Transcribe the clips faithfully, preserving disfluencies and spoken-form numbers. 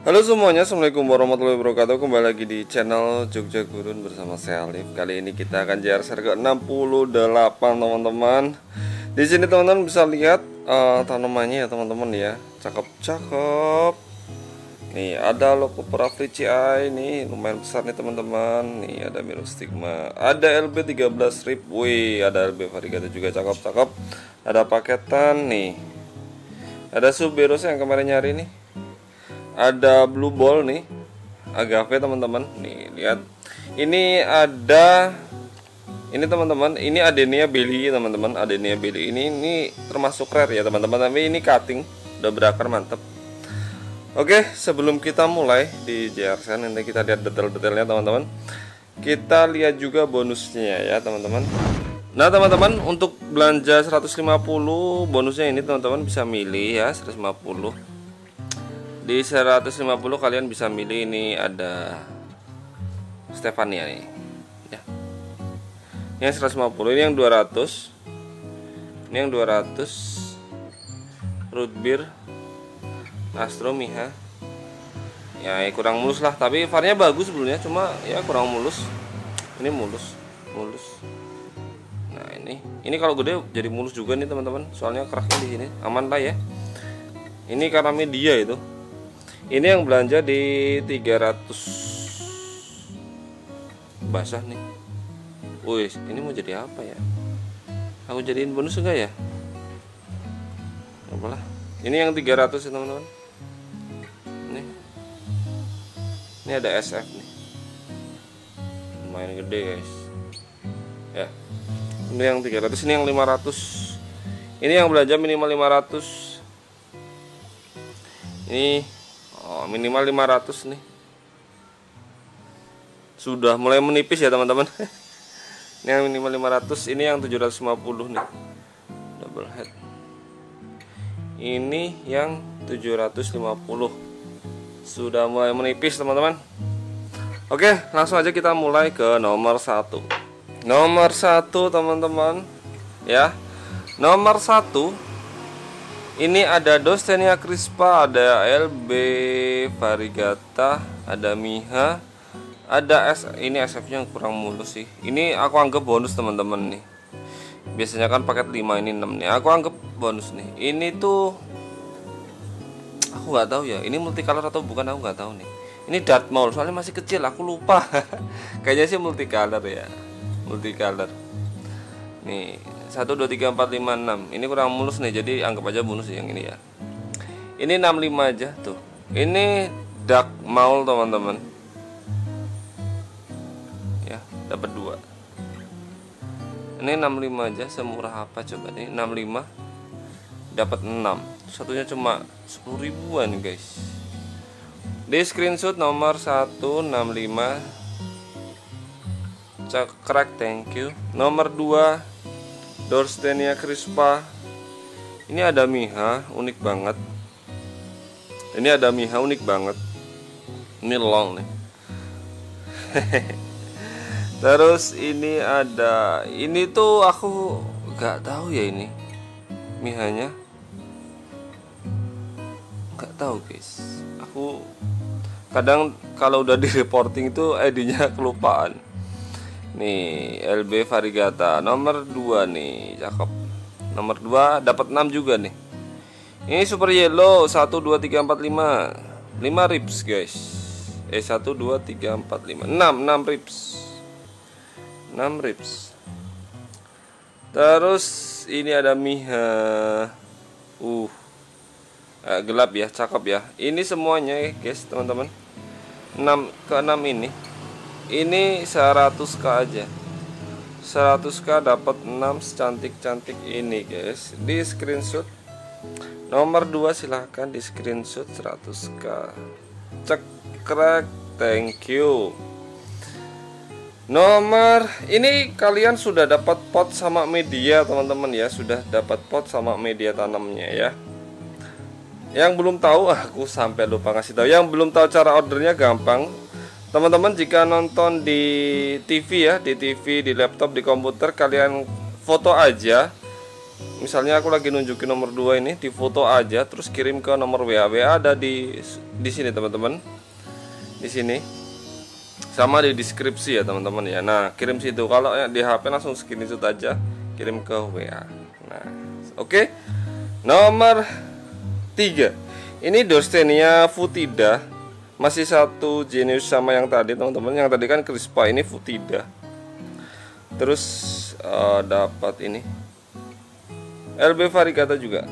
Halo semuanya, assalamualaikum warahmatullahi wabarakatuh. Kembali lagi di channel Jogja Gurun bersama saya Alif. Kali ini kita akan J R share ke enam puluh delapan teman-teman. Di sini teman-teman bisa lihat uh, tanamannya ya teman-teman ya, cakep-cakep. Nih ada logo Pravicii ini lumayan besar nih teman-teman. Nih ada Myristigma, ada L B tiga belas Rip, wih ada L B Variegata juga cakep-cakep. Ada paketan nih, ada Suberos yang kemarin nyari nih. Ada blue ball nih, agave teman-teman. Nih lihat, ini ada ini teman-teman, ini Adenia belli teman-teman. Adenia belli ini ini termasuk rare ya teman-teman, tapi ini cutting udah berakar mantep. Oke, sebelum kita mulai di J R share, nanti kita lihat detail-detailnya teman-teman. Kita lihat juga bonusnya ya teman-teman. Nah teman-teman, untuk belanja seratus lima puluh bonusnya ini teman-teman bisa milih ya seratus lima puluh. Di seratus lima puluh kalian bisa milih, ini ada Stefania nih ya. Ini yang seratus lima puluh, ini yang dua ratus. Ini yang dua ratus root beer Astro Miha. Ya kurang mulus lah, tapi varnya bagus sebelumnya, cuma ya kurang mulus. Ini mulus, mulus. Nah, ini ini kalau gede jadi mulus juga nih teman-teman. Soalnya keraknya di sini aman lah ya. Ini karena media itu. Ini yang belanja di tiga ratus basah nih. Wih, ini mau jadi apa ya? Aku jadiin bonus enggak ya? Apalah. Ini yang tiga ratus ya teman-teman. Nih. Ini ada S F nih. Lumayan gede, guys. Ya. Ini yang tiga ratus, ini yang lima ratus. Ini yang belanja minimal lima ratus. Ini oh, minimal lima ratus nih. Sudah mulai menipis ya teman-teman. Ini yang minimal lima ratus, ini yang tujuh ratus lima puluh nih. Double head. Ini yang tujuh ratus lima puluh. Sudah mulai menipis teman-teman. Oke, langsung aja kita mulai ke nomor satu. Nomor satu teman-teman ya. Nomor satu, ini ada Dostenia crispa, ada L B Variegata, ada Miha, ada S. Ini S F-nya kurang mulus sih. Ini aku anggap bonus teman-teman nih. Biasanya kan paket lima, ini enam nih. Aku anggap bonus nih. Ini tuh aku nggak tahu ya. Ini multicolor atau bukan, aku nggak tahu nih. Ini Darth Maul, soalnya masih kecil, aku lupa. Kayaknya sih multicolor ya. Multicolor. Nih satu, dua, tiga, empat, lima, enam. Ini kurang mulus nih, jadi anggap aja bonus yang ini ya. Ini enam puluh lima aja tuh. Ini Darth Maul teman-teman. Ya, dapat dua. Ini enam puluh lima aja, semurah apa coba nih? enam puluh lima dapat enam. Satunya cuma sepuluh ribuan, guys. Di screenshot nomor satu enam puluh lima. Crack, thank you. Nomor dua Dostenia crispa. Ini ada Miha, unik banget. Ini ada Miha unik banget. Ini long nih. Terus ini ada, ini tuh aku nggak tahu ya ini Mihanya. Nggak tahu guys. Aku kadang kalau udah di reporting itu I D-nya kelupaan. Nih L B Variegata nomor dua nih, cakep. Nomor dua dapat enam juga nih. Ini super yellow satu, dua, tiga, empat, lima. lima rips guys. Eh satu, dua, tiga, empat, lima, enam, enam rips. enam rips. Terus ini ada Miha. Uh. Eh, gelap ya, cakep ya. Ini semuanya ya guys, teman-teman. enam ke enam ini. Ini seratus k aja. seratus k dapat enam secantik-cantik ini, guys. Di screenshot nomor dua silahkan di screenshot seratus k. Cekrek, thank you. Nomor ini kalian sudah dapat pot sama media, teman-teman ya. Sudah dapat pot sama media tanamnya ya. Yang belum tahu, aku sampai lupa ngasih tahu. Yang belum tahu cara ordernya gampang. Teman-teman jika nonton di T V ya, di T V, di laptop, di komputer, kalian foto aja misalnya aku lagi nunjukin nomor dua ini, di foto aja terus kirim ke nomor W A. W A ada di di sini teman-teman, di sini sama di deskripsi ya teman-teman ya. Nah kirim situ, kalau di H P langsung screenshot aja, kirim ke W A. Nah oke, okay. Nomor tiga ini Dorstenia foetida, masih satu jenis sama yang tadi teman-teman. Yang tadi kan crispa, ini foetida. Terus uh, dapat ini L B variegata juga,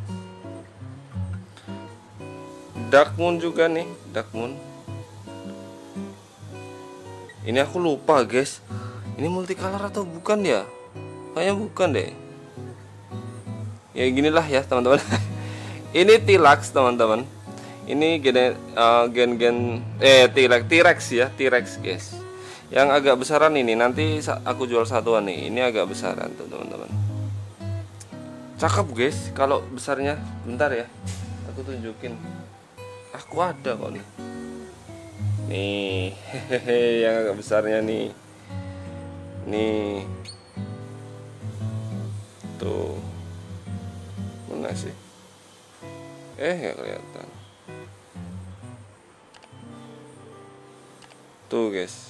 Dark Moon juga nih, Dark Moon. Ini aku lupa guys, ini multicolor atau bukan ya? Kayaknya bukan deh. Ya ginilah ya teman-teman. Ini T-Rex teman-teman. Ini gen uh, gen gen eh T-Rex T-Rex ya, T-Rex guys. Yang agak besaran ini, nanti aku jual satuan nih. Ini agak besaran tuh teman-teman. Cakep guys, kalau besarnya. Bentar ya, aku tunjukin. Aku ada kok nih. Nih, hehehe, yang agak besarnya nih. Nih. Tuh. Mana sih? Eh, nggak kelihatan. Tuh guys.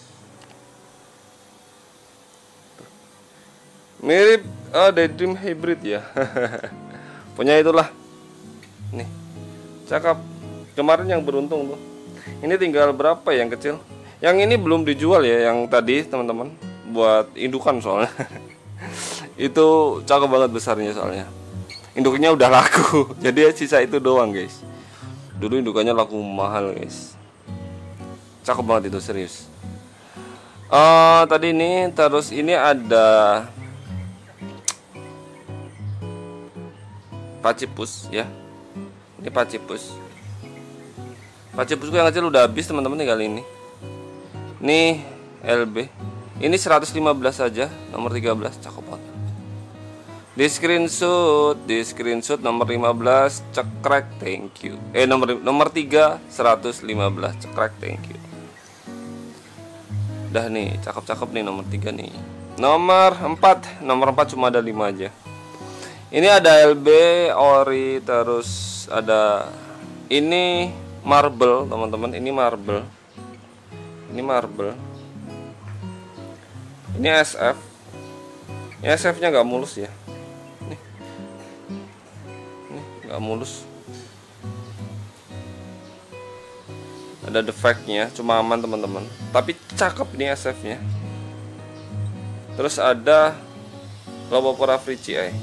Mirip oh, Daydream Hybrid ya. Punya itulah. Nih. Cakep. Kemarin yang beruntung tuh. Ini tinggal berapa yang kecil? Yang ini belum dijual ya, yang tadi teman-teman, buat indukan soalnya. Itu cakep banget besarnya soalnya. Induknya udah laku. Jadi sisa itu doang, guys. Dulu indukannya laku mahal, guys. Cakep banget itu, serius. Uh, tadi ini terus ini ada Pachypus ya. Ini Pachypus. Pachypusku yang kecil udah habis teman-teman, nih kali ini. Nih L B. Ini seratus lima belas saja, nomor tiga belas, cakep banget. Di screenshot, di screenshot nomor lima belas, cekrek, thank you. Eh nomor nomor tiga seratus lima belas, cekrek, thank you. Udah nih, cakep-cakep nih nomor tiga nih. Nomor empat, nomor empat cuma ada lima aja. Ini ada L B ori, terus ada ini marble teman-teman, ini marble. Ini marble. Ini S F. Ini S F-nya nggak mulus ya. Nih. Nih, nggak mulus. Ada defectnya, cuma aman teman-teman. Tapi cakep nih S F-nya. Terus ada Lobopora fricii.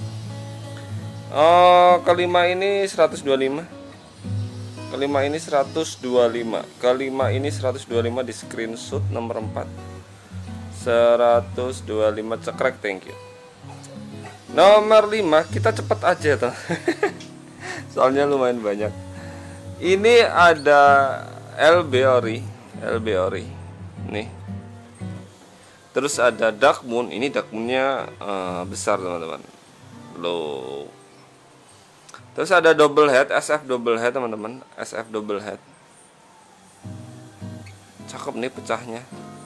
Oh, kelima ini seratus dua puluh lima. Kelima ini seratus dua puluh lima. Kelima ini seratus dua puluh lima di screenshot nomor empat. seratus dua puluh lima, cekrek, thank you. Nomor lima, kita cepet aja tuh. Soalnya lumayan banyak. Ini ada L B ori, L B ori. Nih. Terus ada Dark Moon. Ini Dark Moon-nya uh, besar teman-teman. Low. Terus ada double head, S F double head teman-teman, S F double head. Cakep nih pecahnya.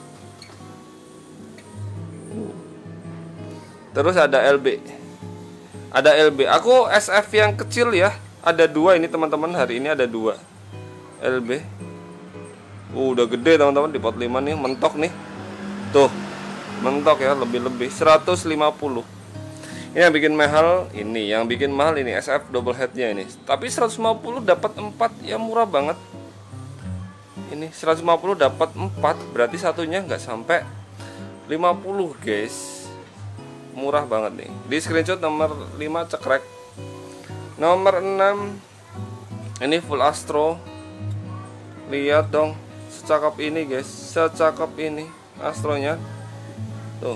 Terus ada L B. Ada L B. Aku S F yang kecil ya. Ada dua ini teman-teman, hari ini ada dua L B. Uh, udah gede teman-teman, di pot lima nih, mentok nih. Tuh. Mentok ya, lebih-lebih seratus lima puluh. Ini yang bikin mahal ini, yang bikin mahal ini S F double headnya ini. Tapi seratus lima puluh dapat empat, ya murah banget. Ini seratus lima puluh dapat empat, berarti satunya nggak sampai lima puluh, guys. Murah banget nih. Di screenshot nomor lima, cekrek. Nomor enam ini full astro. Lihat dong, secakep ini, guys. Secakep ini astronya. Tuh.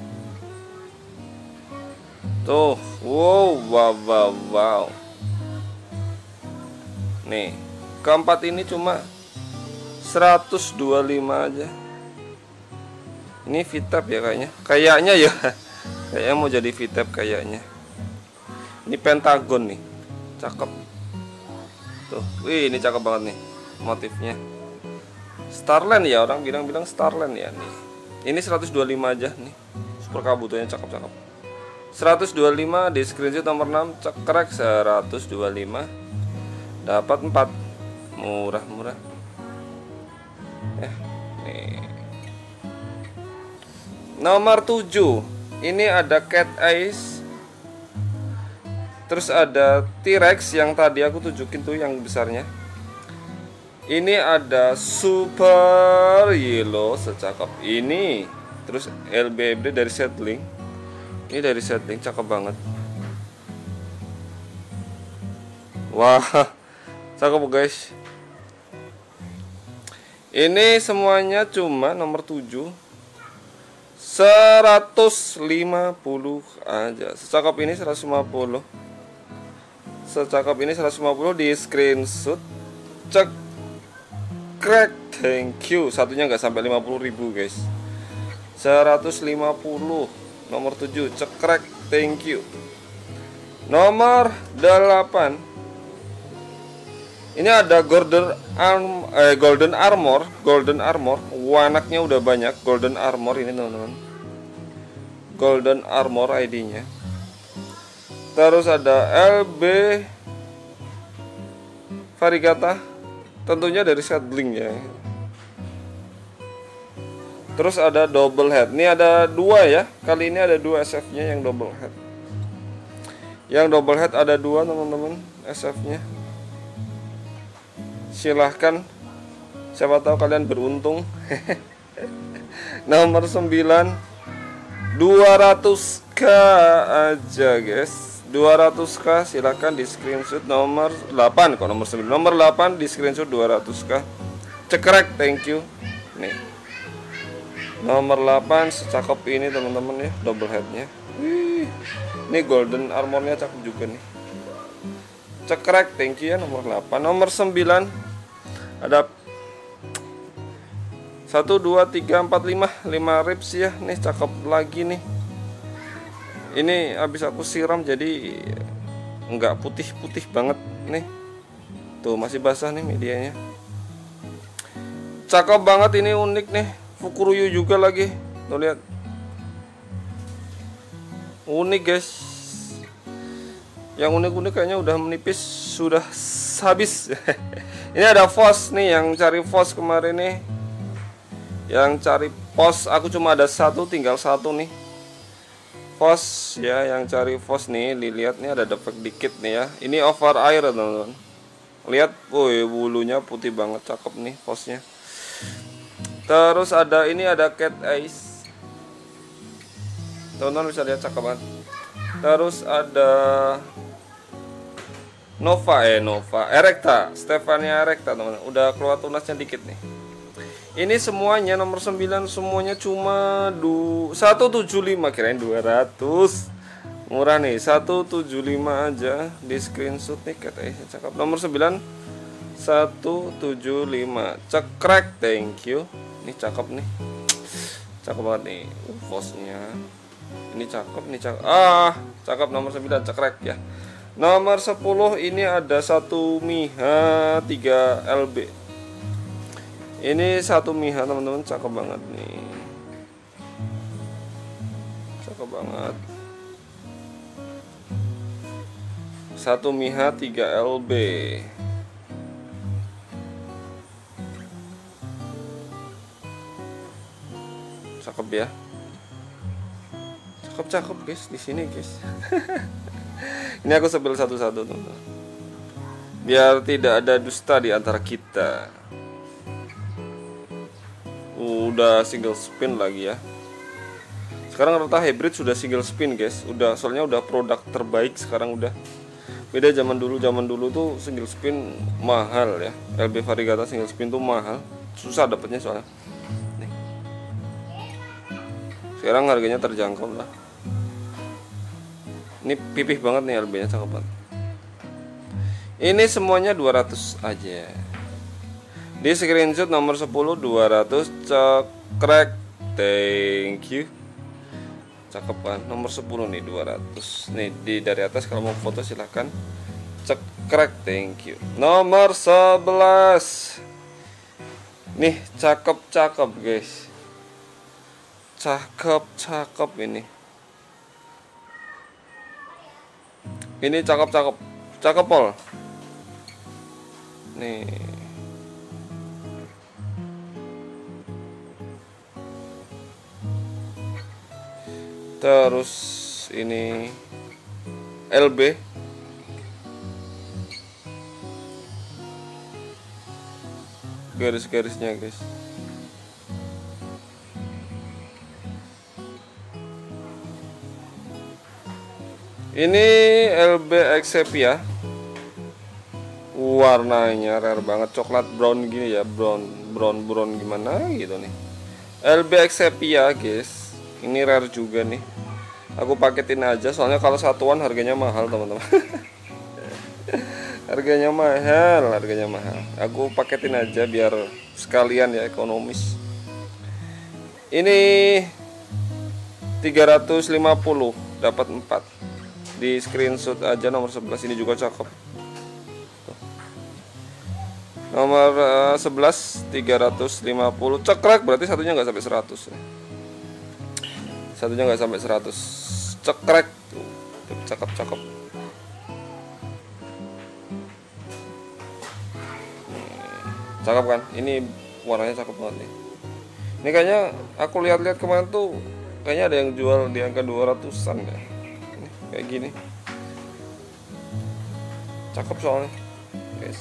Tuh, wow, wow, wow, wow. Nih, keempat ini cuma seratus dua puluh lima aja. Ini V TAP ya kayaknya. Kayaknya ya. Kayaknya mau jadi V TAP kayaknya. Ini pentagon nih. Cakep. Tuh, wih, ini cakep banget nih motifnya. Starland ya, orang bilang-bilang Starland ya nih. Ini seratus dua puluh lima aja nih. Super kabutonya cakep-cakep. seratus dua puluh lima di screenshot nomor enam, cekrek seratus dua puluh lima. Dapat empat. Murah-murah. Eh, nih. Nomor tujuh. Ini ada cat eyes. Terus ada T-Rex yang tadi aku tunjukin tuh yang besarnya. Ini ada super yellow secakep ini. Terus L B B dari Settling. Ini dari Settling, cakep banget. Wah, cakep guys. Ini semuanya cuma nomor tujuh, seratus lima puluh aja. Secakep ini seratus lima puluh. Secakep ini seratus lima puluh di screenshot. Cek crack, thank you. Satunya nggak sampai lima puluh ribu guys. seratus lima puluh. Nomor tujuh, cekrek, thank you. Nomor delapan. Ini ada golden arm, eh, golden armor, golden armor. Wanaknya udah banyak, golden armor ini teman-teman. Golden armor I D-nya. Terus ada L B Varigata, tentunya dari Settling ya. Terus ada double head. Ini ada dua ya. Kali ini ada dua S F-nya yang double head. Yang double head ada dua teman-teman S F-nya. Silahkan. Siapa tahu kalian beruntung. Nomor sembilan, dua ratus k aja guys. dua ratus k silahkan di screenshot. Nomor delapan kok nomor sembilan. Nomor delapan di screenshot dua ratus k. Cekrek, thank you. Nih. Nomor delapan secakep ini teman-teman ya, double headnya. Wih, ini golden armornya cakep juga nih. Cekrek, thank you ya nomor delapan. Nomor sembilan ada satu, dua, tiga, empat, lima lima rips ya. Nih cakep lagi nih. Ini habis aku siram jadi enggak putih-putih banget nih. Tuh masih basah nih medianya. Cakep banget, ini unik nih. Fukuruyu juga lagi. Tuh lihat. Unik guys. Yang unik-unik kayaknya udah menipis, sudah habis. Ini ada Fos nih, yang cari Fos kemarin nih. Yang cari Fos, aku cuma ada satu, tinggal satu nih. Fos ya, yang cari Fos nih, dilihat nih ada defek dikit nih ya. Ini over air teman-teman. Lihat, woi bulunya putih banget, cakep nih Fosnya. Terus ada ini ada cat eyes. Teman-teman bisa lihat cakep banget. Terus ada Nova eh Nova Erecta, Stefania Erecta teman-teman. Udah keluar tunasnya dikit nih. Ini semuanya nomor sembilan semuanya cuma seratus tujuh puluh lima, kirain dua ratus. Murah nih, seratus tujuh puluh lima aja di screenshot nih cat eyes cakep. Nomor sembilan seratus tujuh puluh lima. Cekrek, thank you. Ini cakep nih, cakep banget nih uh, Fosnya. Ini cakep nih, cakep. Ah, cakep nomor sembilan, cekrek ya. Nomor sepuluh ini ada satu Miha tiga L B. Ini satu Miha teman-teman, cakep banget nih. Cakep banget. Satu Miha tiga L B. Cakep ya. Cakep-cakep guys di sini guys. Ini aku sebel satu-satu tuh. Biar tidak ada dusta di antara kita. Udah single spin lagi ya. Sekarang rata hybrid sudah single spin guys. Udah, soalnya udah produk terbaik sekarang udah. Beda zaman dulu, zaman dulu tuh single spin mahal ya. L B Varigata single spin tuh mahal. Susah dapetnya soalnya. Nih. Sekarang harganya terjangkau lah. Ini pipih banget nih L B-nya, cakep banget. Ini semuanya dua ratus aja. Di screenshot nomor sepuluh dua ratus, cekrek, thank you. Cakep kan, nomor sepuluh nih dua ratus. Nih di dari atas kalau mau foto silahkan. Cekrek, thank you. Nomor sebelas. Nih cakep-cakep guys. Cakep-cakep ini. Ini cakep-cakep. Cakep Pol. Nih. Terus ini L B. Garis-garisnya guys. Ini L B Excepia. Warnanya rare banget, coklat brown gini ya, brown brown brown gimana gitu nih. L B Excepia guys. Ini rare juga nih. Aku paketin aja soalnya kalau satuan harganya mahal teman-teman. Harganya mahal, harganya mahal. Aku paketin aja biar sekalian ya, ekonomis. Ini tiga ratus lima puluh dapat empat. Di screenshot aja nomor sebelas, ini juga cakep. Tuh. Nomor uh, sebelas tiga ratus lima puluh cekrek, berarti satunya nggak sampai seratus. Satunya nggak sampai seratus. Cekrek tuh. Tuh, cakep-cakep. Cakep kan? Ini warnanya cakep banget nih. Ini kayaknya aku lihat-lihat kemarin tuh kayaknya ada yang jual di angka dua ratusan ya. Kayak gini, cakep soalnya guys.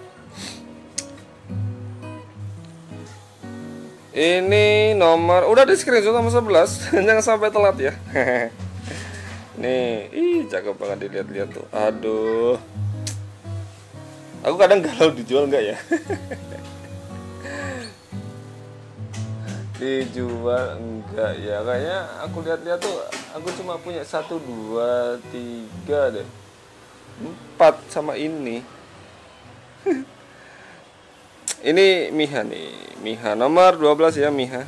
Ini nomor udah di screenshot nomor sebelas. Jangan sampai telat ya. Nih, ih cakep banget, dilihat-lihat tuh. Aduh, aku kadang galau dijual nggak ya. Dijual enggak ya, kayaknya aku lihat-lihat tuh aku cuma punya satu dua tiga deh, empat sama ini. Ini Miha nih, Miha nomor dua belas ya, Miha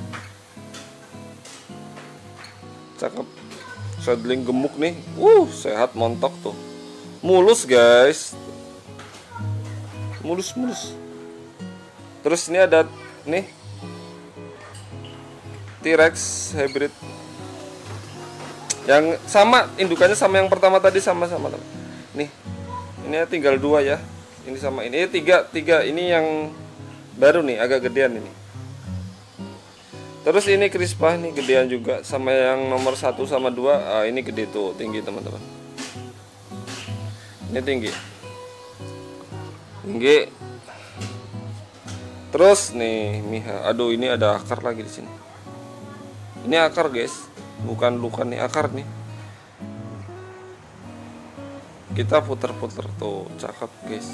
cakep, saddling gemuk nih, uh sehat montok tuh, mulus guys, mulus mulus. Terus ini ada nih T-Rex hybrid yang sama, indukannya sama yang pertama tadi, sama-sama nih. Ini tinggal dua ya, ini sama ini, ini tiga tiga ini yang baru nih, agak gedean ini. Terus ini Crispa nih gedean juga, sama yang nomor satu sama dua. Ah, ini gede tuh, tinggi teman-teman. Ini tinggi, tinggi. Terus nih Miha, aduh ini ada akar lagi di sini. Ini akar guys, bukan luka nih, akar nih. Kita putar-putar tuh, cakep guys.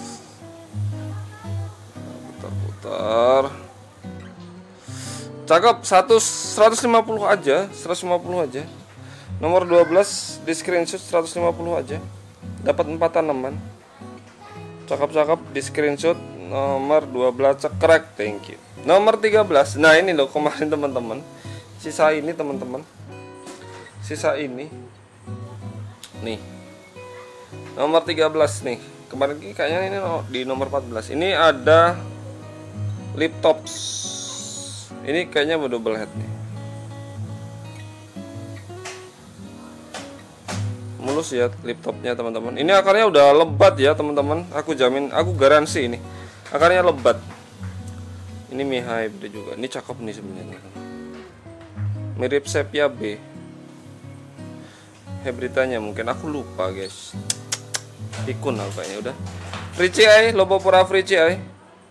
Putar-putar, cakep. Satu seratus lima puluh aja, seratus lima puluh aja. Nomor dua belas di screenshot seratus lima puluh aja, dapat empat tanaman. Cakep-cakep di screenshot nomor dua belas, cekrek, thank you. Nomor tiga belas, nah ini loh kemarin teman-teman. Sisa ini teman-teman, sisa ini nih nomor tiga belas nih, kemarin kayaknya ini di nomor empat belas. Ini ada lip tops, ini kayaknya double head nih, mulus ya lip topnya teman-teman. Ini akarnya udah lebat ya teman-teman, aku jamin, aku garansi ini akarnya lebat. Ini Miha hybrid juga, ini cakep nih sebenarnya, mirip sepia B hybridanya, mungkin aku lupa guys, pikun aku kayaknya. Udah Frici ay, Lopopora Frici ay,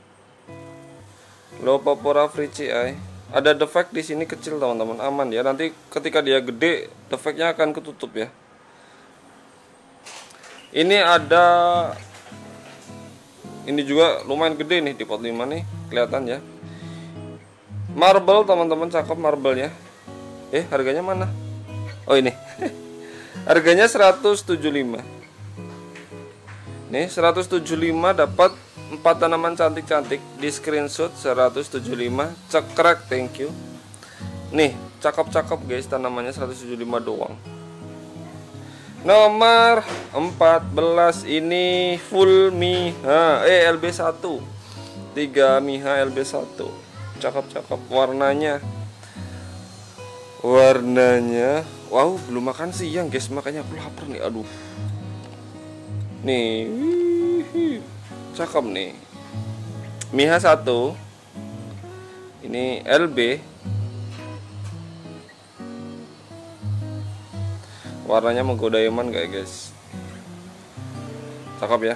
Lopopora Frici ay. Ada defect di sini kecil teman-teman, aman ya, nanti ketika dia gede defectnya akan ketutup ya. Ini ada, ini juga lumayan gede nih di pot lima nih, kelihatan ya. Marble teman-teman, cakep marble ya. Eh harganya mana? Oh ini. Harganya seratus tujuh puluh lima. Nih seratus tujuh puluh lima dapat empat tanaman cantik-cantik di screenshot seratus tujuh puluh lima, cekrek, thank you. Nih cakep-cakep guys, tanamannya seratus tujuh puluh lima doang. Nomor empat belas ini full Miha, eh L B satu. tiga Miha L B satu. Cakep-cakep warnanya. Warnanya, wow, belum makan siang guys, makanya aku lapar nih. Aduh, Nih, wih, cakep nih. Miha satu. Ini L B. Warnanya menggoda iman gak guys? Cakep ya.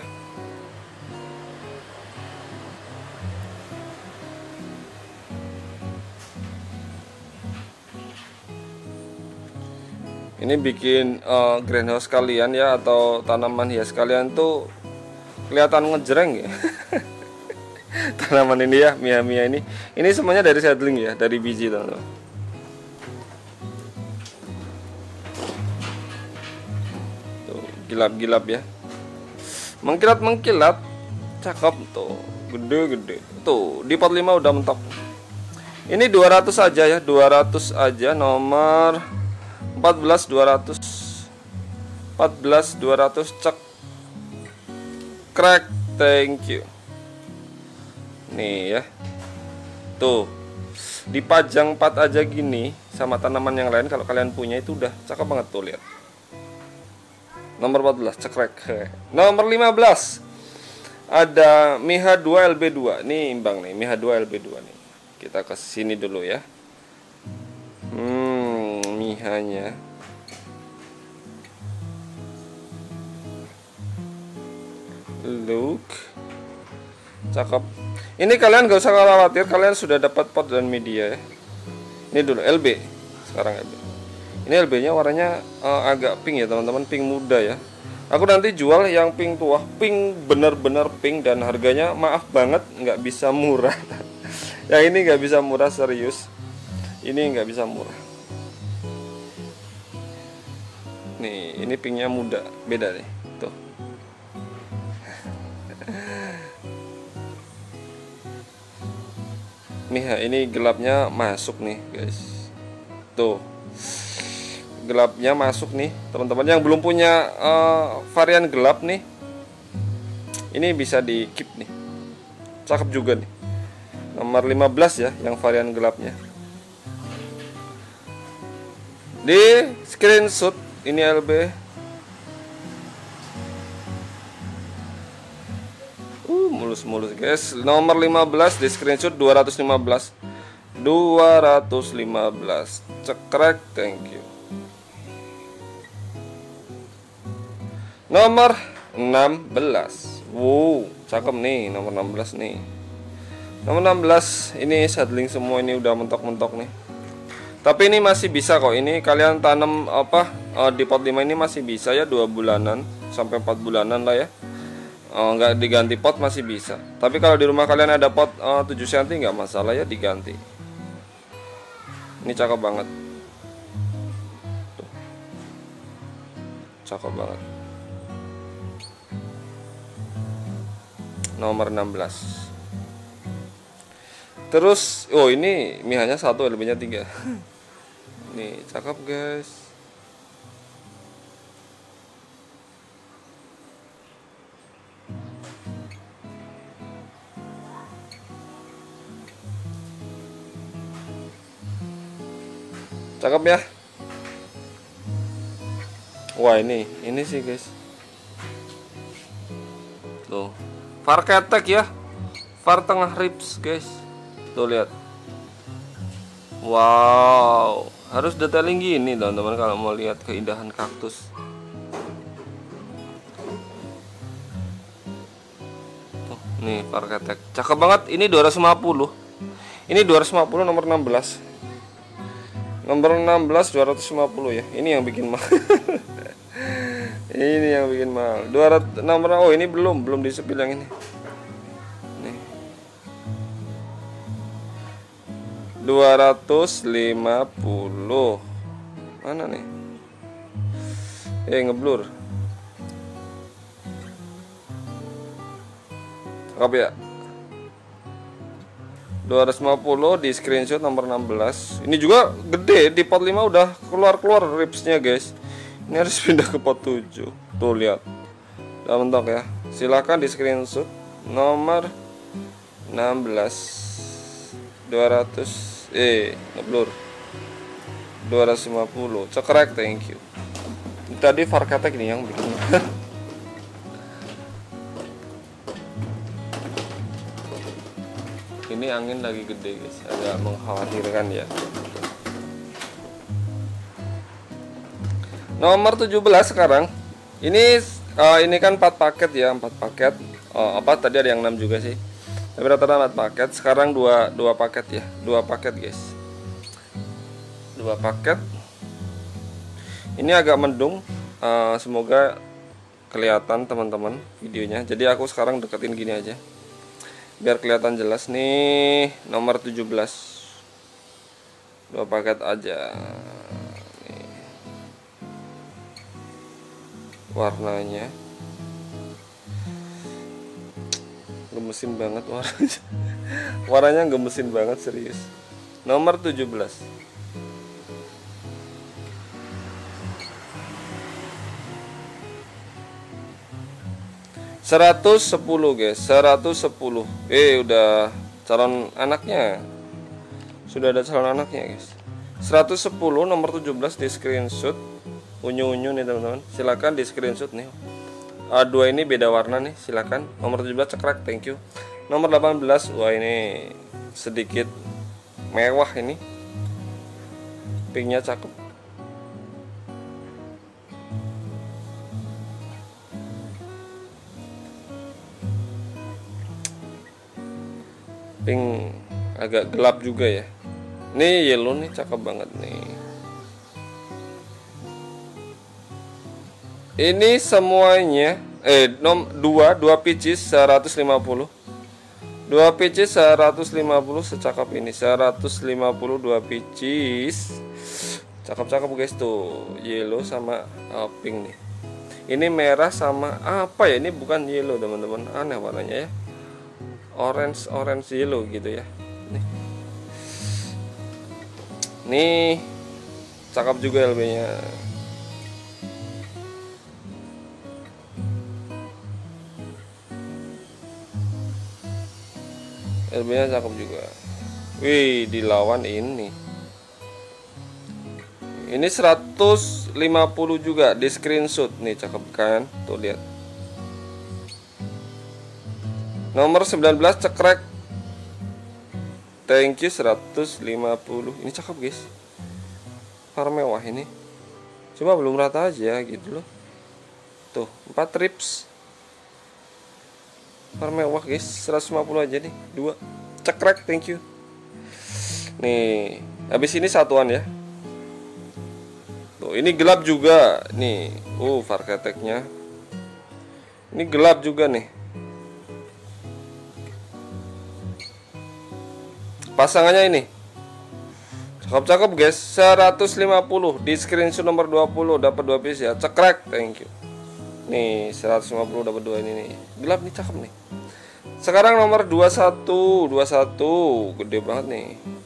Ini bikin uh, greenhouse kalian ya, atau tanaman hias kalian tuh kelihatan ngejreng ya. Tanaman ini ya, Mia-Mia ini. Ini semuanya dari seedling ya, dari biji teman-teman. Tuh, gilap-gilap ya. Mengkilat-mengkilat. Cakep tuh, gede-gede. Tuh, di pot lima udah mentok. Ini dua ratus aja ya, dua ratus aja, nomor empat belas dua ratus. empat belas dua ratus cek. Crack, thank you. Nih ya. Tuh. Dipajang empat aja gini sama tanaman yang lain, kalau kalian punya itu udah cakep banget tuh, lihat. Nomor empat belas cekrek. Nomor lima belas ada Miha dua L B dua. Nih imbang nih, Miha dua L B dua nih. Kita ke sini dulu ya. Hmm, Mihanya. Look. Cakep. Ini kalian gak usah khawatir, kalian sudah dapat pot dan media ya. Ini dulu L B. Sekarang L B. Ini L B-nya warnanya uh, agak pink ya teman-teman, pink muda ya. Aku nanti jual yang pink tua, pink bener-bener pink, dan harganya maaf banget nggak bisa murah. Yang ini nggak bisa murah, serius. Ini nggak bisa murah. Nih, ini pinknya muda, beda nih. Tuh. Miha ini gelapnya masuk nih guys. Tuh. Gelapnya masuk nih teman-teman. Yang belum punya uh, varian gelap nih, ini bisa di keep nih. Cakep juga nih. Nomor lima belas ya, yang varian gelapnya. Di screenshot ini L B. Uh, mulus-mulus guys. Nomor lima belas di screenshot dua ratus lima belas. dua ratus lima belas. Cekrek, thank you. Nomor enam belas. Wow, cakep nih nomor enam belas nih. Nomor enam belas ini seedling semua, ini udah mentok-mentok nih. Tapi ini masih bisa kok. Ini kalian tanam apa uh, di pot lima ini masih bisa ya, dua bulanan sampai empat bulanan lah ya. Uh, nggak diganti pot masih bisa. Tapi kalau di rumah kalian ada pot uh, tujuh sentimeter nggak masalah ya diganti. Ini cakep banget. Tuh. Cakep banget. Nomor enam belas. Terus, oh ini Mihanya satu, L B-nya tiga. Nih, cakep guys. Cakep ya. Wah ini, ini sih guys. Tuh. Var ketek ya, var tengah ribs guys. Tuh lihat. Wow, harus detailing gini teman-teman kalau mau lihat keindahan kaktus. Tuh, nih var ketek, cakep banget. Ini dua ratus lima puluh. Ini dua ratus lima puluh nomor enam belas. Nomor enam belas dua ratus lima puluh ya. Ini yang bikin mahal. Ini yang bikin mahal. dua ratus nomor, oh ini belum belum disepil yang ini. Nih. dua ratus lima puluh. Mana nih? Eh ngeblur. Cakep ya. dua ratus lima puluh di screenshot nomor enam belas. Ini juga gede, di pot lima udah keluar-keluar ribsnya guys. Ini harus pindah ke pot tujuh. Tuh lihat. Udah mentok ya. Silakan di screenshot nomor enam belas. dua ratus eh ngeblur. dua ratus lima puluh. Cekrek, thank you. Tadi var ketek ini yang bikin. Ini angin lagi gede guys, agak mengkhawatirkan ya. Nomor tujuh belas sekarang. Ini uh, ini kan empat paket ya, empat paket. Oh, apa tadi ada yang enam juga sih. Tapi rata-rata empat paket. Sekarang dua dua paket ya, dua paket guys. Dua paket. Ini agak mendung. Uh, semoga kelihatan teman-teman videonya. Jadi aku sekarang deketin gini aja, biar kelihatan jelas nih. Nomor tujuh belas, dua paket aja nih. Warnanya gemesin banget warnanya. Warnanya gemesin banget serius. Nomor tujuh belas. seratus sepuluh guys, seratus sepuluh. Eh udah calon anaknya. Sudah ada calon anaknya guys. seratus sepuluh nomor tujuh belas di screenshot. Unyu-unyu nih teman-teman. Silakan di screenshot nih. A dua ini beda warna nih, silakan. Nomor tujuh belas cekrek, thank you. Nomor delapan belas, wah ini sedikit mewah ini. Pinknya cakep. Pink agak gelap juga ya. Nih yellow nih cakep banget nih. Ini semuanya eh nom dua dua pieces seratus lima puluh. Dua pieces seratus lima puluh secakep ini. seratus lima puluh dua pieces. Cakep-cakep guys tuh. Yellow sama uh, pink nih. Ini merah sama apa ya? Ini bukan yellow teman-teman. Aneh warnanya ya. Orange orange yellow gitu ya. Nih, nih cakep juga L B-nya. L B-nya cakep juga. Wih, dilawan ini. Ini seratus lima puluh juga di screenshot nih, cakep kan? Tuh lihat. Nomor sembilan belas cekrek. Thank you seratus lima puluh. Ini cakep guys. Warna mewah ini. Cuma belum rata aja gitu loh. Tuh, empat trips. Warna mewah guys, seratus lima puluh aja nih. Dua. Cekrek, thank you. Nih, habis ini satuan ya. Tuh, ini gelap juga nih. Uh, Farketeknya. Ini gelap juga nih. Pasangannya ini cakep-cakep guys, seratus lima puluh di screenshot nomor dua puluh dapat dua piece ya. Cekrek, thank you. Nih, seratus lima puluh dapat dua ini nih. Gelap nih, cakep nih. Sekarang nomor dua puluh satu, dua puluh satu gede banget nih.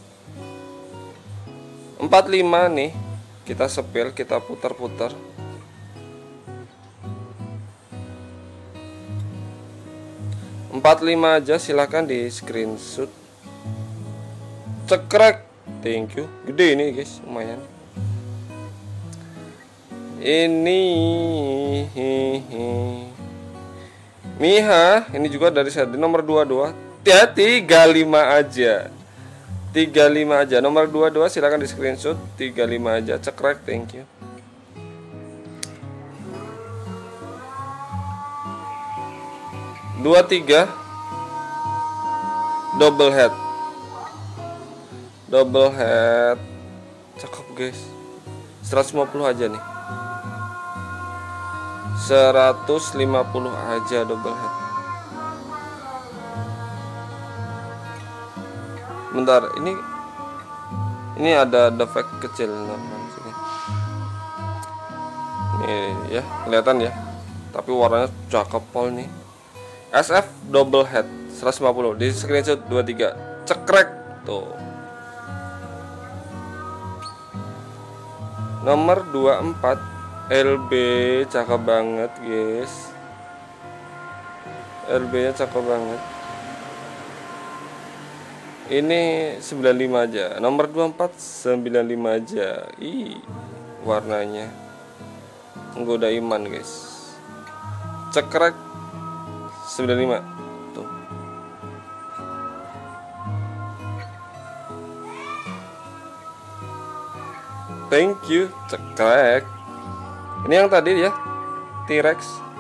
empat puluh lima nih. Kita sepil, kita putar-putar. empat puluh lima aja silahkan di screenshot. Cekrek, thank you. Gede ini guys, lumayan. Ini Miha, ini juga dari saya nomor dua puluh dua. Ya, tiga puluh lima aja. tiga puluh lima aja. Nomor dua puluh dua silakan di screenshot. tiga puluh lima aja. Cekrek, thank you. dua puluh tiga double head. Double head. Cakep guys. seratus lima puluh aja nih. seratus lima puluh aja double head. Bentar, ini ini ada defect kecil sini. Nih ya, kelihatan ya. Tapi warnanya cakep pol nih. S F double head seratus lima puluh di screenshot dua puluh tiga. Cekrek tuh. Nomor dua puluh empat L B cakep banget guys. L B nya cakep banget. Ini sembilan puluh lima aja. Nomor dua puluh empat sembilan puluh lima aja. Ih, warnanya menggoda iman guys. Cekrek sembilan puluh lima. Tuh. Thank you, cekrek. Ini yang tadi ya, T-Rex.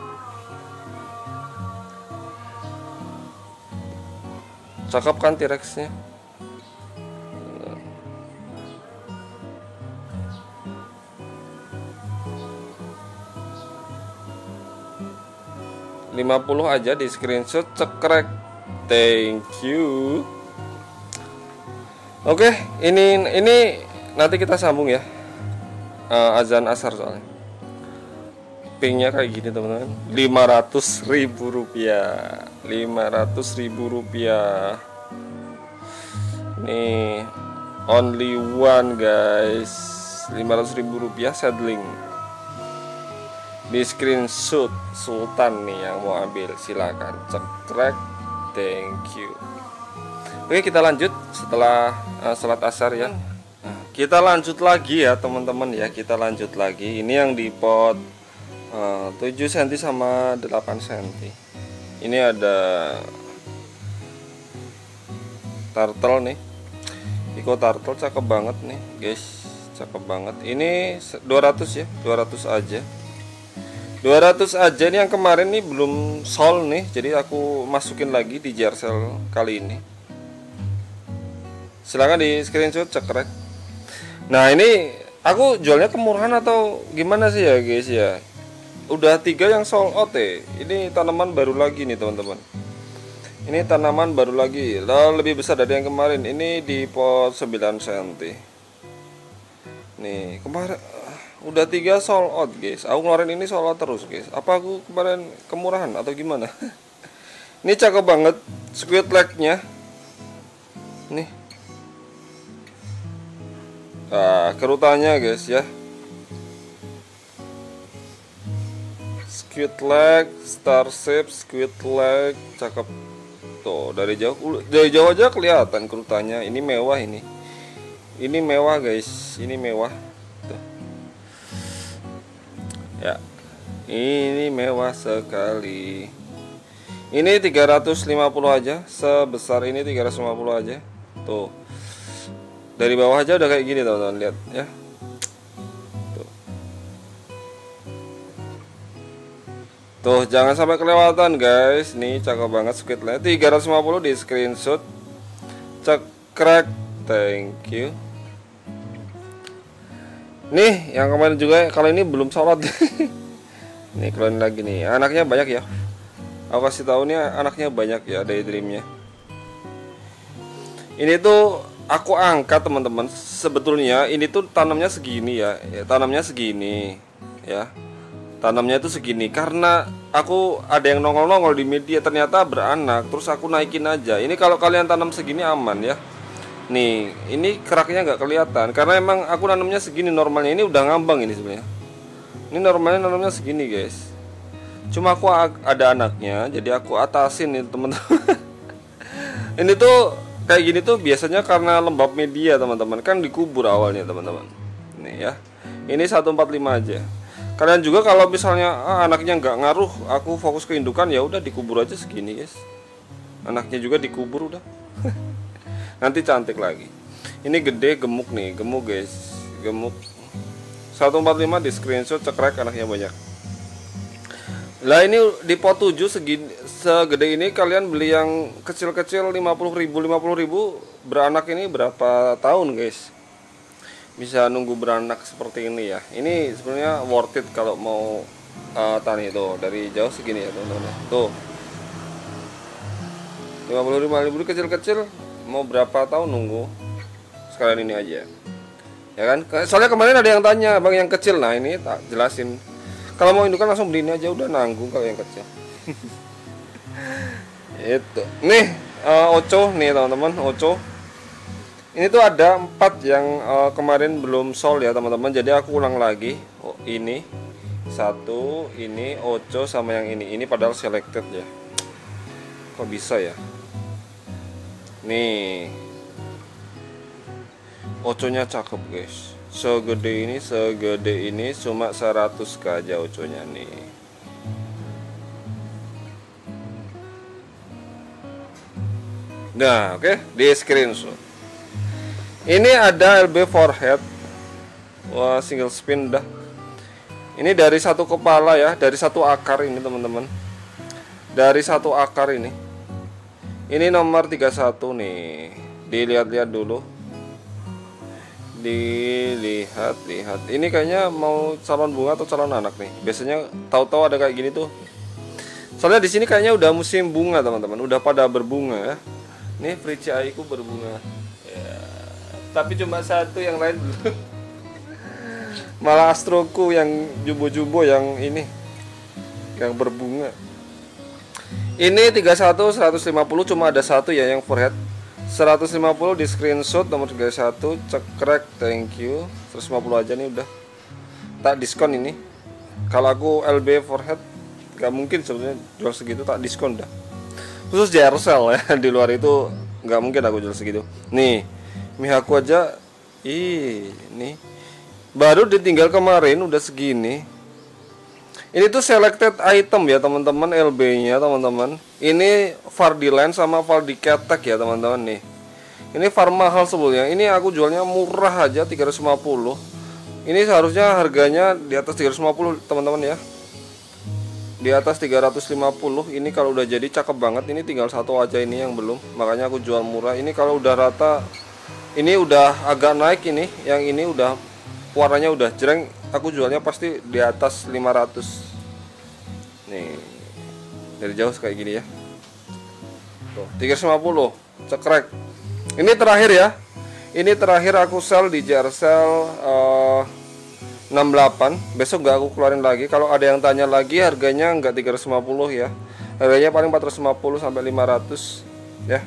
Cakep kan T-Rexnya? lima puluh aja di screenshot, cekrek. Thank you. Oke, ini ini nanti kita sambung ya. Uh, azan asar soalnya. Pingnya kayak gini teman-teman. lima ratus ribu rupiah. lima ratus ribu rupiah. Nih, only one guys. lima ratus ribu rupiah settling. Di screenshot Sultan nih yang mau ambil, silakan cekrek. Thank you. Oke, kita lanjut setelah uh, sholat asar ya. Nah, kita lanjut lagi ya teman-teman ya. Kita lanjut lagi. Ini yang di pot uh, tujuh sentimeter sama delapan sentimeter. Ini ada turtle nih. Iko turtle cakep banget nih guys. Cakep banget. Ini dua ratus ya, dua ratus aja. dua ratus aja nih, yang kemarin nih belum sold nih, jadi aku masukin lagi di jar sale kali ini. Silahkan di screenshot, cekrek. Nah ini aku jualnya kemurahan atau gimana sih ya guys ya? Udah tiga yang sold out ya. Ini tanaman baru lagi nih teman-teman. Ini tanaman baru lagi, lah lebih besar dari yang kemarin. Ini di pot sembilan sentimeter. Nih kemarin udah tiga sold out guys. Aku ngeluarin ini sold out terus guys. Apa aku kemarin kemurahan atau gimana? Ini cakep banget squid leg-nya. Nih. Nah, kerutannya guys ya. Squid leg, star shape, squid leg, cakep. Tuh, dari jauh dari jauh aja kelihatan kerutannya. Ini mewah ini. Ini mewah guys, ini mewah. Ya, ini mewah sekali. Ini tiga ratus lima puluh aja, sebesar ini tiga ratus lima puluh aja. Tuh, dari bawah aja udah kayak gini teman-teman, lihat ya. Tuh. Tuh, jangan sampai kelewatan guys. Nih cakep banget squidnya. tiga ratus lima puluh di screenshot, cekrek. Thank you. Nih yang kemarin juga, kalau ini belum sholat. Nih kalian lagi nih, anaknya banyak ya. Aku kasih tahu nih, anaknya banyak ya, daydreamnya. Ini tuh aku angkat teman-teman. Sebetulnya ini tuh tanamnya segini ya, ya tanamnya segini ya. Tanamnya itu segini karena aku ada yang nongol-nongol di media ternyata beranak, terus aku naikin aja. Ini kalau kalian tanam segini aman ya. Nih, ini keraknya nggak kelihatan karena emang aku nanamnya segini normalnya. Ini udah ngambang ini sebenarnya. Ini normalnya nanamnya segini guys. Cuma aku ada anaknya, jadi aku atasin nih teman-teman. Ini tuh kayak gini tuh biasanya karena lembab media teman-teman, kan dikubur awalnya teman-teman. Nih ya, ini seratus empat puluh lima aja. Kalian juga kalau misalnya ah, anaknya nggak ngaruh, aku fokus ke indukan, ya udah dikubur aja segini guys. Anaknya juga dikubur udah. Nanti cantik lagi. Ini gede, gemuk nih, gemuk guys, gemuk. Seratus empat puluh lima di screenshot, cekrek, anaknya banyak. Lah ini di pot tujuh segini, segede ini kalian beli yang kecil-kecil lima puluh ribu, lima puluh ribu beranak ini berapa tahun guys? Bisa nunggu beranak seperti ini ya. Ini sebenarnya worth it kalau mau uh, tani tuh dari jauh segini ya teman-teman. Tuh lima puluh ribu kecil-kecil. Mau berapa tahun nunggu, sekalian ini aja ya kan. Soalnya kemarin ada yang tanya bang yang kecil, nah ini tak jelasin. Kalau mau indukan langsung beli ini aja, udah nanggung kalau yang kecil. Itu nih uh, oco nih teman-teman, oco ini tuh ada empat yang uh, kemarin belum sold ya teman-teman, jadi aku ulang lagi. Oh, ini satu, ini oco sama yang ini. Ini padahal selected ya, kok bisa ya. Nih oconya cakep guys, segede ini, segede ini, cuma seratus k aja oconya nih. Nah oke, okay. Di screenshot. Ini ada L B forehead. Wah, single spin dah. Ini dari satu kepala ya, dari satu akar ini teman-teman. Dari satu akar ini. Ini nomor tiga puluh satu nih. Dilihat-lihat dulu. Dilihat-lihat. Ini kayaknya mau calon bunga atau calon anak nih. Biasanya tahu-tahu ada kayak gini tuh. Soalnya di sini kayaknya udah musim bunga teman-teman, udah pada berbunga ya. Nih Freechi-Ai ku berbunga. Ya, tapi cuma satu, yang lain belum. Malah Astroku yang jumbo-jumbo yang ini yang berbunga. Ini tiga puluh satu seratus lima puluh cuma ada satu ya yang forehead. seratus lima puluh di screenshot nomor tiga puluh satu, cekrek, thank you. seratus lima puluh aja nih udah. Tak diskon ini. Kalau aku L B forehead gak mungkin sebenarnya jual segitu, tak diskon dah. Khusus J R Cell ya, di luar itu gak mungkin aku jual segitu. Nih, Mihaku aja ih, nih. Baru ditinggal kemarin udah segini. Ini tuh selected item ya teman-teman, L B-nya teman-teman. Ini Vardiland sama Valdiketek ya teman-teman nih. Ini var mahal sebelumnya. Ini aku jualnya murah aja tiga ratus lima puluh. Ini seharusnya harganya di atas tiga ratus lima puluh teman-teman ya. Di atas tiga ratus lima puluh. Ini kalau udah jadi cakep banget. Ini tinggal satu aja ini yang belum. Makanya aku jual murah. Ini kalau udah rata, ini udah agak naik ini. Yang ini udah warnanya udah jreng, aku jualnya pasti di atas lima ratus. Nih, dari jauh kayak gini ya. Tuh, tiga ratus lima puluh, cekrek. Ini terakhir ya. Ini terakhir aku sell di J R Cell uh, enam puluh delapan. Besok nggak aku keluarin lagi. Kalau ada yang tanya lagi, harganya nggak tiga ratus lima puluh ya. Harganya paling empat ratus lima puluh sampai lima ratus ya.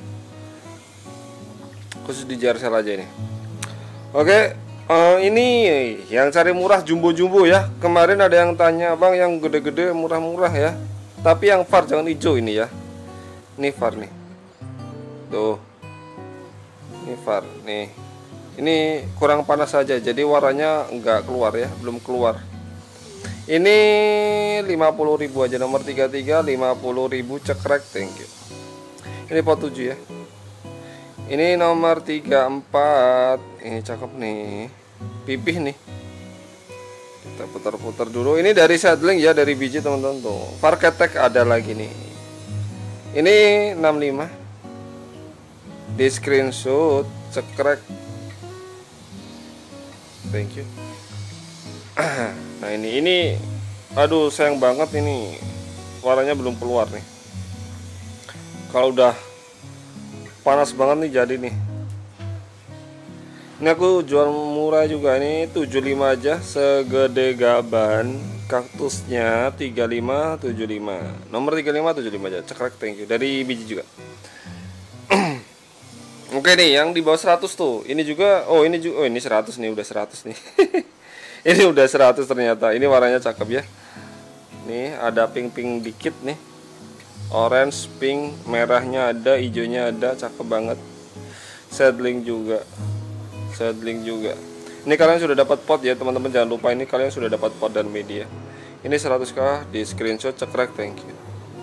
Khusus di J R Cell aja ini. Oke. Uh, ini yang cari murah jumbo-jumbo ya. Kemarin ada yang tanya, bang yang gede-gede murah-murah ya. Tapi yang var jangan hijau ini ya. Ini var nih. Tuh. Ini var nih. Ini kurang panas saja, jadi warnanya enggak keluar ya, belum keluar. Ini lima puluh ribu aja, nomor tiga puluh tiga, lima puluh ribu, cekrek, thank you. Ini pot tujuh ya. Ini nomor tiga puluh empat. Ini cakep nih. Pipih nih. Kita putar-putar dulu. Ini dari saddling ya, dari biji teman-teman tuh. Valdiketek ada lagi nih. Ini enam puluh lima. Di screenshot, cekrek. Thank you. Nah, ini ini aduh sayang banget ini. Warnanya belum keluar nih. Kalau udah panas banget nih jadi nih. Ini aku jual murah juga, ini tujuh puluh lima aja, segede gaban. Kaktusnya tiga puluh lima tujuh puluh lima. Nomor tiga puluh lima tujuh puluh lima aja. Cekrek, thank you. Dari biji juga. Oke nih, yang di bawah seratus tuh. Ini juga, oh ini juga, oh ini seratus nih, udah seratus nih. Ini udah seratus ternyata. Ini warnanya cakep ya. Nih, ada pink-pink dikit nih. Orange, pink, merahnya ada, hijaunya ada, cakep banget. Saddling juga. Saddling juga. Ini kalian sudah dapat pot ya teman-teman, jangan lupa ini kalian sudah dapat pot dan media. Ini seratus k di screenshot, cekrek, thank you.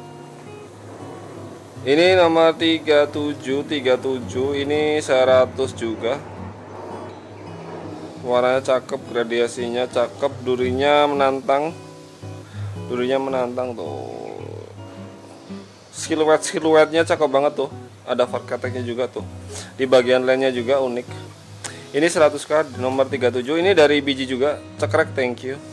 Ini nomor tiga puluh tujuh tiga puluh tujuh, ini seratus juga. Warnanya cakep, gradiasinya cakep, durinya menantang. Durinya menantang tuh. Siluet-siluetnya cakep banget tuh. Ada Valdiketeknya juga tuh. Di bagian lainnya juga unik. Ini seratus k nomor tiga puluh tujuh. Ini dari biji juga. Cekrek, thank you.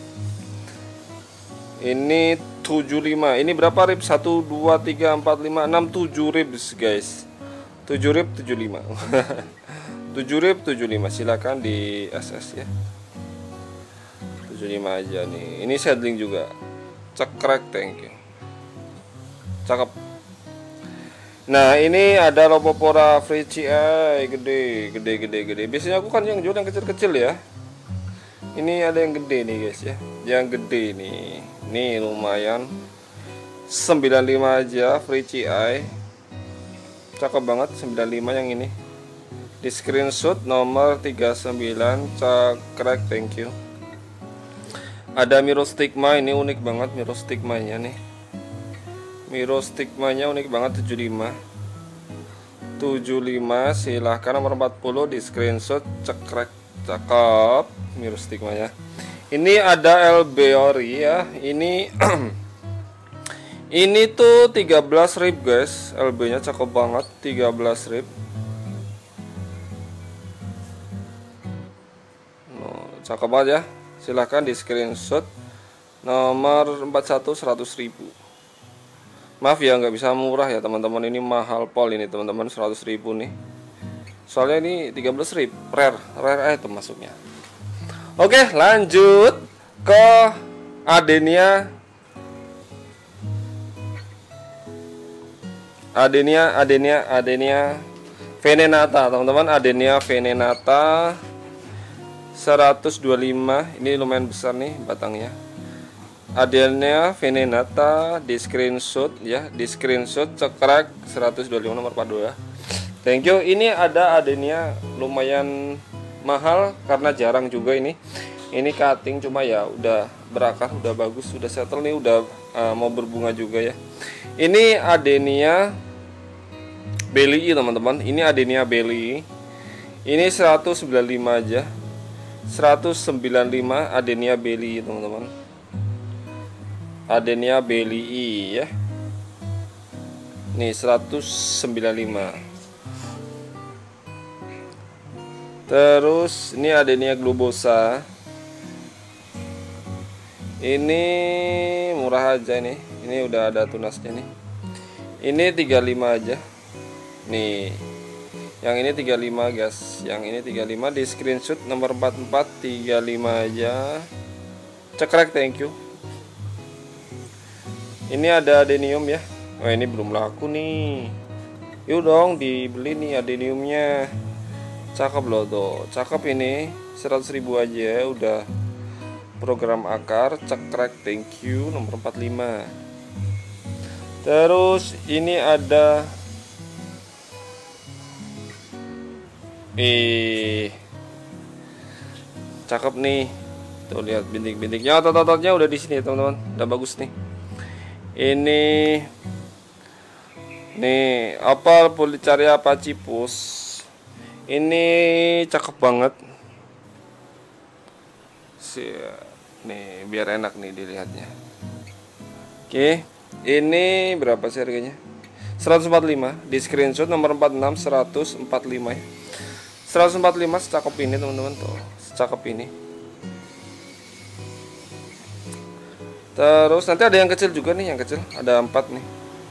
Ini tujuh puluh lima. Ini berapa rib? satu, dua, tiga, empat, lima, enam, tujuh ribs guys. tujuh rib, tujuh puluh lima. tujuh rib, tujuh puluh lima. Silakan di S S ya. tujuh puluh lima aja nih. Ini saddling juga. Cekrek, thank you. Cakep. Nah, ini ada Lopopora Freechi-Ai gede, gede, gede, gede. Biasanya aku kan yang jual yang kecil-kecil ya. Ini ada yang gede nih guys ya. Yang gede nih. Nih lumayan. sembilan puluh lima aja Freechi-Ai. Cakep banget sembilan puluh lima yang ini. Di screenshot nomor tiga puluh sembilan, cekrek, thank you. Ada Mirostigma, ini unik banget Mirostigma-nya nih. Mirostigma-nya unik banget, tujuh puluh lima. tujuh puluh lima, silahkan nomor empat puluh di screenshot, cekrek. cakep. Mirror stigmanya. Ini ada L B ori ya. Ini ini tuh tiga belas rib guys. L B nya cakep banget, tiga belas rib. No, cakep banget ya. Silahkan di screenshot. Nomor empat puluh satu seratus ribu. Maaf ya nggak bisa murah ya teman-teman, ini mahal pol ini teman-teman, seratus ribu nih. Soalnya ini tiga belas rib, rare, rare item masuknya. Oke, lanjut ke Adenia. Adenia, Adenia, Adenia Venenata, teman-teman. Adenia Venenata seratus dua puluh lima. Ini lumayan besar nih batangnya. Adenia Venenata di screenshot ya, di screenshot cekrek seratus dua puluh lima nomor empat puluh dua. Thank you. Ini ada Adenia lumayan mahal karena jarang juga ini. Ini cutting cuma ya udah berakar, udah bagus, udah settle nih, udah uh, mau berbunga juga ya. Ini Adenia Belii teman-teman. Ini Adenia Belii. Ini seratus sembilan puluh lima aja. seratus sembilan puluh lima Adenia Belii teman-teman. Adenia Belii ya. Nih seratus sembilan puluh lima. Terus ini Adenia globosa. Ini murah aja nih. Ini udah ada tunasnya nih. Ini tiga puluh lima aja. Nih. Yang ini tiga puluh lima guys. Yang ini tiga puluh lima di screenshot nomor empat puluh empat, tiga puluh lima aja. Cekrek, thank you. Ini ada adenium ya. Oh, ini belum laku nih. Yuk dong dibeli nih adeniumnya. Cakep loh tuh, cakep ini, seratus ribu aja udah program akar, cekrek, thank you, nomor empat puluh lima. Terus ini ada eh cakep nih. Tuh lihat bintik-bintiknya, otot-ototnya udah di sini teman-teman, udah bagus nih. Ini nih apel Pulicaria pachypus. Ini cakep banget sih nih, biar enak nih dilihatnya. Oke, ini berapa sih harganya? seratus empat puluh lima di screenshot nomor empat puluh enam, seratus empat puluh lima ya. seratus empat puluh lima secakep ini teman-teman tuh, secakep ini. Terus nanti ada yang kecil juga nih, yang kecil ada empat nih.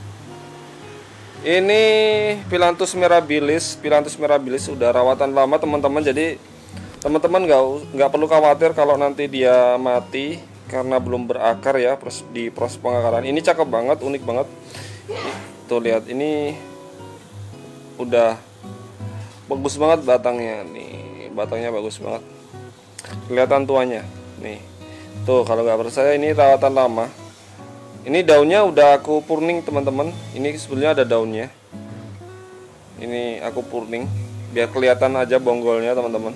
Ini Phyllanthus mirabilis, Phyllanthus mirabilis udah rawatan lama teman-teman, jadi teman-teman nggak nggak perlu khawatir kalau nanti dia mati karena belum berakar ya di proses pengakaran. Ini cakep banget, unik banget. Tuh lihat, ini udah bagus banget batangnya nih, batangnya bagus banget. Kelihatan tuanya nih. Tuh kalau nggak percaya, ini rawatan lama. Ini daunnya udah aku pruning teman-teman. Ini sebenarnya ada daunnya. Ini aku pruning biar kelihatan aja bonggolnya teman-teman.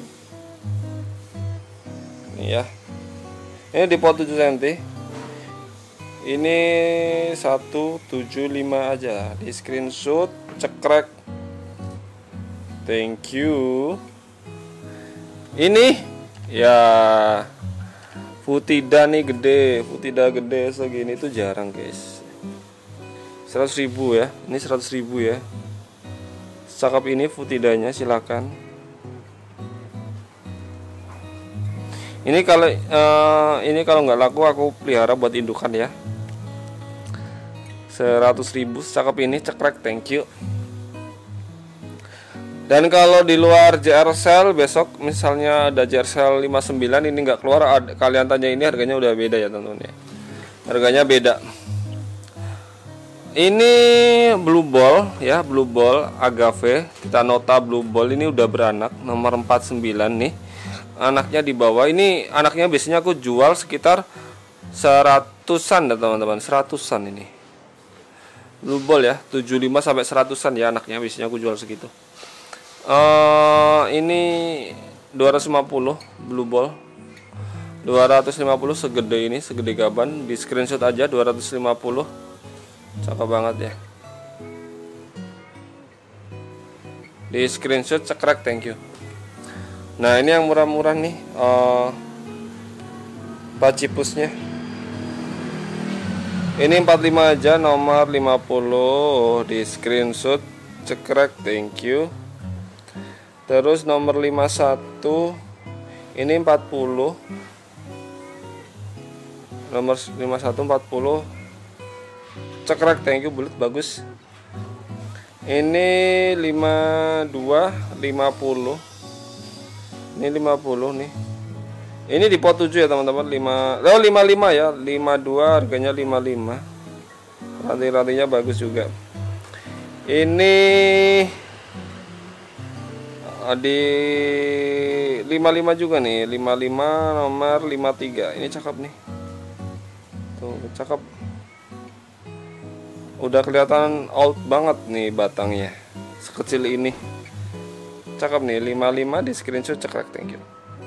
Ini ya. Ini di pot tujuh sentimeter. Ini seratus tujuh puluh lima aja. Di screenshot, cekrek. Thank you. Ini ya Futida nih gede, Futida gede segini tuh jarang guys. seratus ribu ya, ini seratus ribu ya. Cakep ini Futidanya, silakan. Ini kalau uh, ini kalau nggak laku aku pelihara buat indukan ya. seratus ribu, cakep ini, cekrek, thank you. Dan kalau di luar J R Cell besok misalnya ada J R Cell lima puluh sembilan ini nggak keluar, ada, kalian tanya ini harganya udah beda ya teman-teman ya. Harganya beda. Ini blue ball ya, blue ball agave, kita nota blue ball ini udah beranak nomor empat puluh sembilan nih. Anaknya di bawah. Ini anaknya biasanya aku jual sekitar seratusan ya teman-teman, seratusan ini. Blue ball ya, tujuh puluh lima sampai seratusan ya anaknya biasanya aku jual segitu. Uh, ini dua ratus lima puluh blue ball, dua ratus lima puluh segede ini, segede gaban. Di screenshot aja dua ratus lima puluh. Cakep banget ya. Di screenshot, cekrek, thank you. Nah ini yang murah-murah nih, uh, pacipusnya. Ini empat puluh lima aja, nomor lima puluh, di screenshot, cekrek, thank you. Terus nomor lima puluh satu, ini empat puluh. Nomor lima puluh satu empat puluh, cekrek, thank you, bulat, bagus. Ini lima puluh dua lima puluh. Ini lima puluh nih. Ini di pot tujuh ya teman-teman, lima oh lima puluh lima ya, lima puluh dua harganya lima puluh lima. Rantai-rantainya bagus juga. Ini di lima puluh lima juga nih, lima puluh lima nomor lima puluh tiga. Ini cakep nih. Tuh, cakep. Udah kelihatan old banget nih batangnya. Sekecil ini. Cakep nih, lima puluh lima, di screenshot, cekrek, thank you.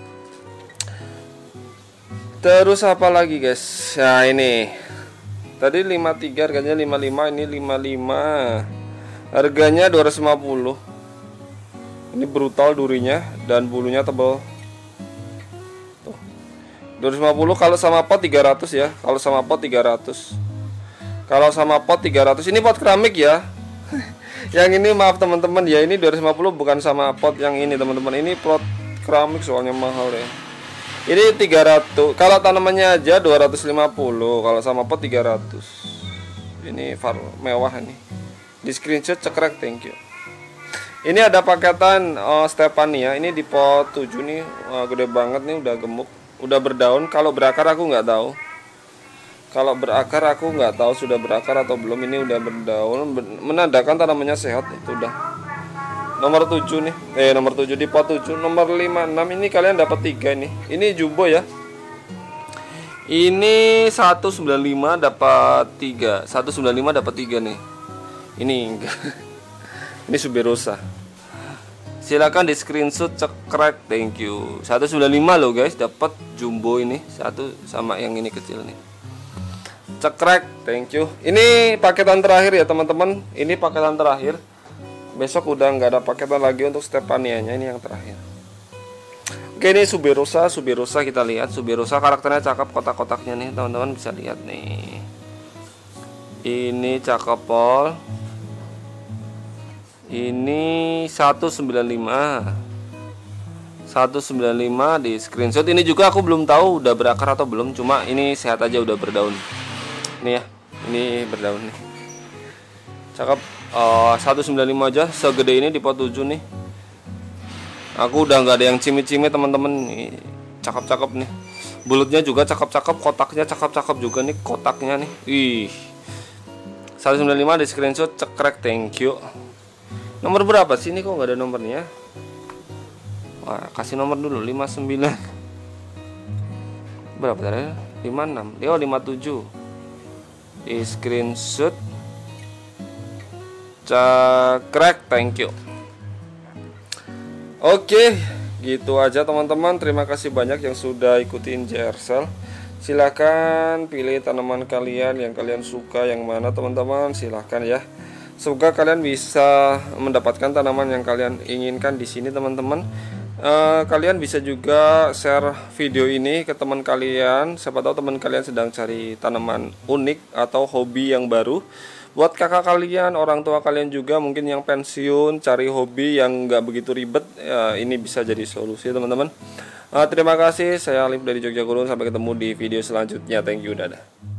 Terus apa lagi guys? Nah ini tadi lima puluh tiga harganya lima puluh lima, ini lima puluh lima harganya dua ratus lima puluh. Ini brutal durinya dan bulunya tebal. Tuh. dua ratus lima puluh, kalau sama pot tiga ratus ya. Kalau sama pot tiga ratus. Kalau sama pot tiga ratus. Ini pot keramik ya. Yang ini maaf teman-teman ya, ini dua ratus lima puluh bukan sama pot yang ini teman-teman. Ini pot keramik soalnya mahal ya. Ini tiga ratus. Kalau tanamannya aja dua ratus lima puluh, kalau sama pot tiga ratus. Ini far mewah ini. Di screenshot, cekrek, thank you. Ini ada paketan uh, Stefania. Ini di pot tujuh nih, uh, gede banget nih, udah gemuk, udah berdaun. Kalau berakar aku nggak tahu. Kalau berakar aku nggak tahu sudah berakar atau belum. Ini udah berdaun, menandakan tanamannya sehat. Itu udah nomor tujuh nih, eh nomor tujuh di pot tujuh. Nomor lima puluh enam ini kalian dapat tiga nih. Ini jumbo ya. Ini seratus sembilan puluh lima dapat tiga. seratus sembilan puluh lima dapat tiga nih. Ini enggak. Ini Suberosa. Silakan di screenshot, cekrek, thank you. seratus sembilan puluh lima loh guys, dapat jumbo ini. Satu sama yang ini kecil nih. Cekrek, thank you. Ini paketan terakhir ya teman-teman. Ini paketan terakhir. Besok udah nggak ada paketan lagi untuk Stefania-nya, ini yang terakhir. Oke, ini Suberosa, Suberosa kita lihat. Suberosa karakternya cakep, kotak-kotaknya nih teman-teman bisa lihat nih. Ini cakep pol. Ini seratus sembilan puluh lima. seratus sembilan puluh lima di screenshot. Ini juga aku belum tahu udah berakar atau belum, cuma ini sehat aja udah berdaun. Ini ya, ini berdaun nih. Cakep. Uh, seratus sembilan puluh lima aja, segede ini di pot tujuh nih. Aku udah nggak ada yang cimit-cimit teman-teman. Cakep-cakep nih. Bulutnya juga cakep-cakep, kotaknya cakep-cakep juga nih kotaknya nih. Ih. seratus sembilan puluh lima di screenshot, cekrek, thank you. Nomor berapa sih ini, kok nggak ada nomornya? Wah, kasih nomor dulu, lima puluh sembilan. Berapa tadi? lima puluh enam. Oh, lima puluh tujuh. Di screenshot, cekrek, thank you. Oke, gitu aja teman-teman. Terima kasih banyak yang sudah ikutin J R Cell. Silahkan pilih tanaman kalian yang kalian suka, yang mana teman-teman, silahkan ya. Semoga kalian bisa mendapatkan tanaman yang kalian inginkan di sini teman-teman. Uh, kalian bisa juga share video ini ke teman kalian. Siapa tahu teman kalian sedang cari tanaman unik atau hobi yang baru. Buat kakak kalian, orang tua kalian juga mungkin yang pensiun, cari hobi yang nggak begitu ribet, ya, ini bisa jadi solusi teman-teman. Uh, terima kasih, saya Alif dari Jogja Gurun. Sampai ketemu di video selanjutnya. Thank you, dadah.